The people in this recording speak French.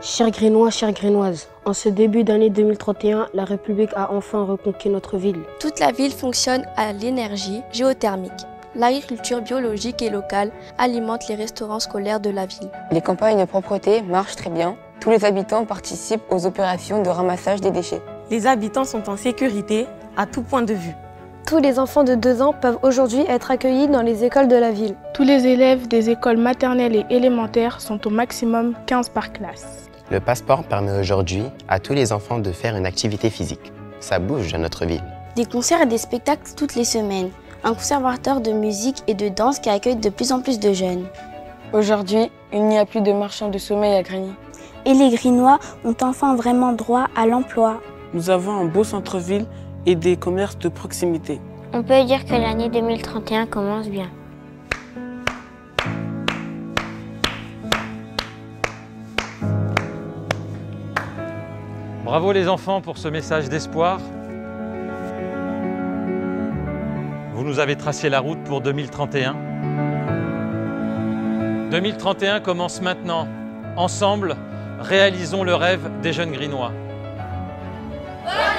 Chers Grinois, chères Grinoises, en ce début d'année 2031, la République a enfin reconquis notre ville. Toute la ville fonctionne à l'énergie géothermique. L'agriculture biologique et locale alimente les restaurants scolaires de la ville. Les campagnes de propreté marchent très bien. Tous les habitants participent aux opérations de ramassage des déchets. Les habitants sont en sécurité à tout point de vue. Tous les enfants de 2 ans peuvent aujourd'hui être accueillis dans les écoles de la ville. Tous les élèves des écoles maternelles et élémentaires sont au maximum 15 par classe. Le passeport permet aujourd'hui à tous les enfants de faire une activité physique. Ça bouge dans notre ville. Des concerts et des spectacles toutes les semaines. Un conservatoire de musique et de danse qui accueille de plus en plus de jeunes. Aujourd'hui, il n'y a plus de marchands de sommeil à Grigny. Et les Grinois ont enfin vraiment droit à l'emploi. Nous avons un beau centre-ville et des commerces de proximité. On peut dire que l'année 2031 commence bien. Bravo les enfants pour ce message d'espoir. Vous nous avez tracé la route pour 2031. 2031 commence maintenant. Ensemble, réalisons le rêve des jeunes Grinois.